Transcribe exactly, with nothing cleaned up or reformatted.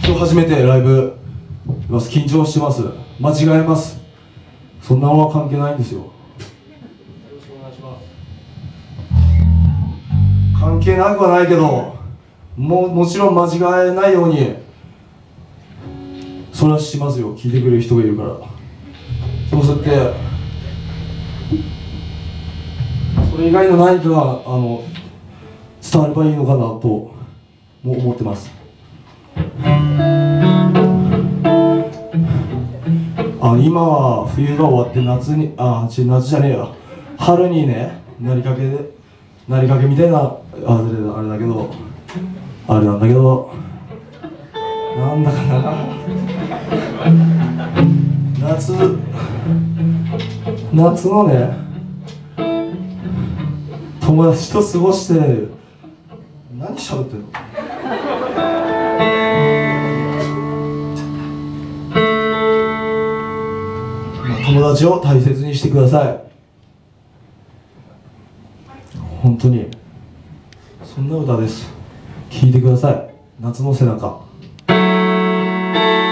今日初めてライブます。緊張してます。間違えます。そんなのは関係ないんですよ。よろしくお願いします。関係なくはないけど、ももちろん間違えないようにそれはしますよ。聞いてくれる人がいるから。そうすってそれ以外の何かがあの伝わればいいのかなとも思ってます。あの今は冬が終わって夏にあ夏じゃねえや春にねなりかけでなりかけみたいなあれだあれだけどあれなんだけどなんだかな夏夏のね友達と過ごして何喋ってんの友達を大切にしてください。本当にそんな歌です。聴いてください。夏の背中。